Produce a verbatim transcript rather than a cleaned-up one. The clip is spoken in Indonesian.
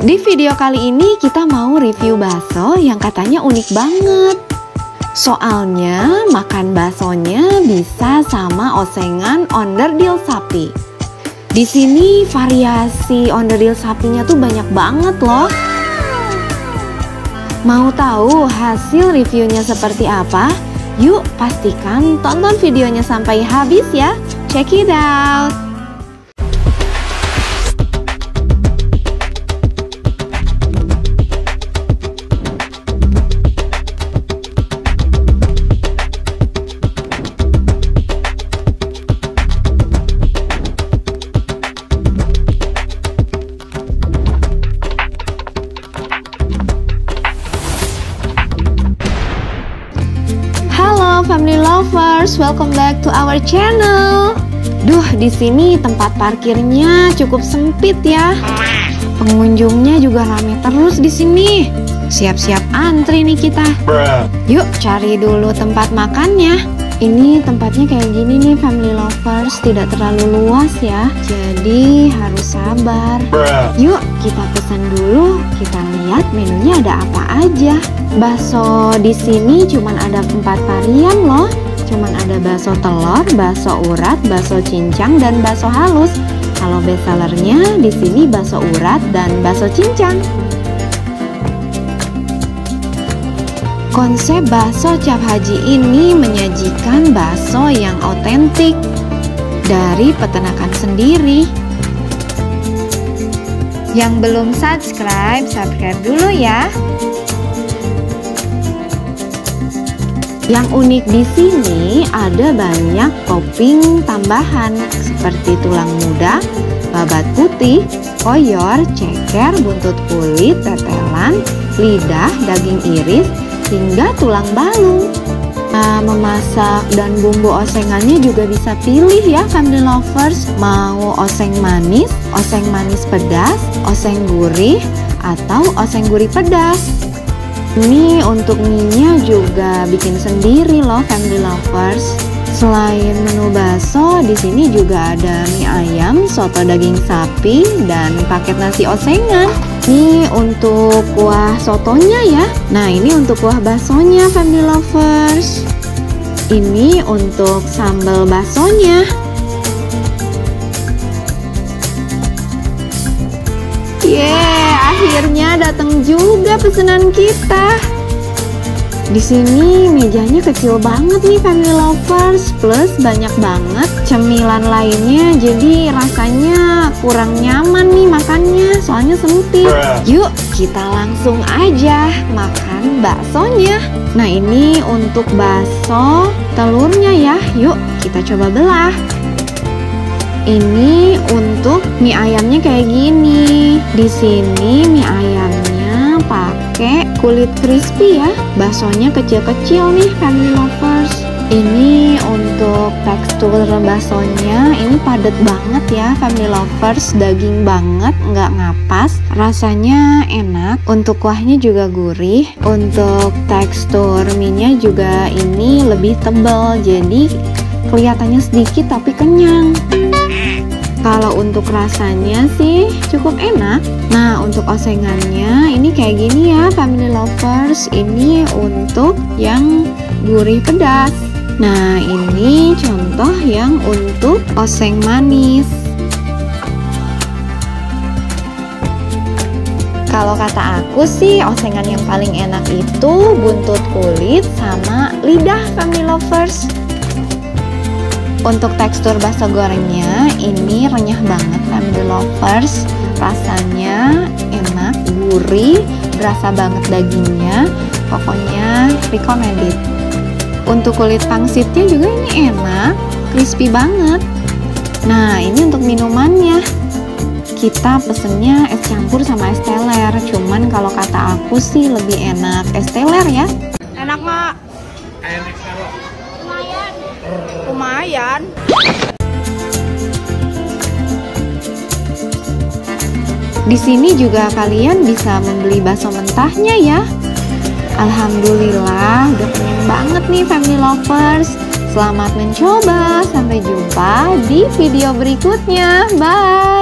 Di video kali ini kita mau review bakso yang katanya unik banget. Soalnya makan baksonya bisa sama osengan onderdil sapi. Di sini variasi onderdil sapinya tuh banyak banget loh. Mau tahu hasil reviewnya seperti apa? Yuk pastikan tonton videonya sampai habis ya. Check it out. Family lovers, welcome back to our channel. Duh, di sini tempat parkirnya cukup sempit ya. Pengunjungnya juga rame terus di sini. Siap-siap antri nih kita. Yuk cari dulu tempat makannya. Ini tempatnya kayak gini nih family lovers, tidak terlalu luas ya. Jadi harus sabar. Yuk kita pesan dulu, kita lihat menunya ada apa aja. Bakso di sini cuman ada empat varian loh. Cuman ada bakso telur, bakso urat, bakso cincang, dan bakso halus. Kalau best sellernya di sini bakso urat dan bakso cincang. Konsep bakso Cap Haji ini menyajikan bakso yang otentik dari peternakan sendiri. Yang belum subscribe, subscribe dulu ya. Yang unik di sini ada banyak topping tambahan seperti tulang muda, babat putih, koyor, ceker, buntut kulit, tetelan, lidah, daging iris, hingga tulang balung. Nah, memasak dan bumbu osengannya juga bisa pilih ya family lovers. Mau oseng manis, oseng manis pedas, oseng gurih, atau oseng gurih pedas. Ini untuk mie-nya juga bikin sendiri loh family lovers. Selain menu bakso, di sini juga ada mie ayam, soto daging sapi, dan paket nasi osengan. Ini untuk kuah sotonya ya. Nah, ini untuk kuah baksonya family lovers. Ini untuk sambal baksonya. Yeay, akhirnya datang juga pesanan kita. Di sini mejanya kecil banget nih family lovers, plus banyak banget cemilan lainnya, jadi rasanya kurang nyaman nih makannya, soalnya sempit. Yuk kita langsung aja makan baksonya. Nah, ini untuk bakso telurnya ya. Yuk kita coba belah. Ini untuk mie ayamnya kayak gini. Di sini mie ayamnya pakai kulit crispy ya. Baksonya kecil-kecil nih family lovers. Ini untuk tekstur baksonya, ini padat banget ya family lovers, daging banget, nggak ngapas, rasanya enak. Untuk kuahnya juga gurih. Untuk tekstur mie-nya juga ini lebih tebal, jadi kelihatannya sedikit tapi kenyang. Kalau untuk rasanya sih cukup enak. Nah, untuk osengannya ini kayak gini ya family lovers. Ini untuk yang gurih pedas. Nah, ini contoh yang untuk oseng manis. Kalau kata aku sih osengan yang paling enak itu buntut kulit sama lidah family lovers. Untuk tekstur bakso gorengnya ini renyah banget family lovers. Rasanya enak, gurih, berasa banget dagingnya. Pokoknya recommended. Untuk kulit pangsitnya juga ini enak, crispy banget. Nah, ini untuk minumannya. Kita pesennya es campur sama es teler. Cuman kalau kata aku sih lebih enak es teler ya. Enak nggak? Enak kalau lumayan. Di sini juga kalian bisa membeli bakso mentahnya ya. Alhamdulillah, udah kenyang banget nih family lovers. Selamat mencoba, sampai jumpa di video berikutnya. Bye.